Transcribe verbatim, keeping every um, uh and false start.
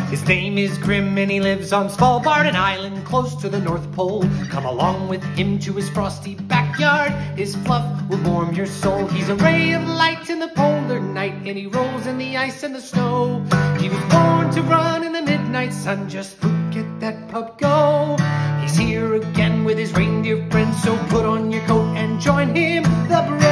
His name is Grim and he lives on Svalbard, an island close to the North Pole. Come along with him to his frosty backyard. His fluff will warm your soul. He's a ray of light in the polar night, and he rolls in the ice and the snow. He was born to run in the midnight sun. Just look at that pup go. He's here again with his reindeer friends, so put on your coat and join him. The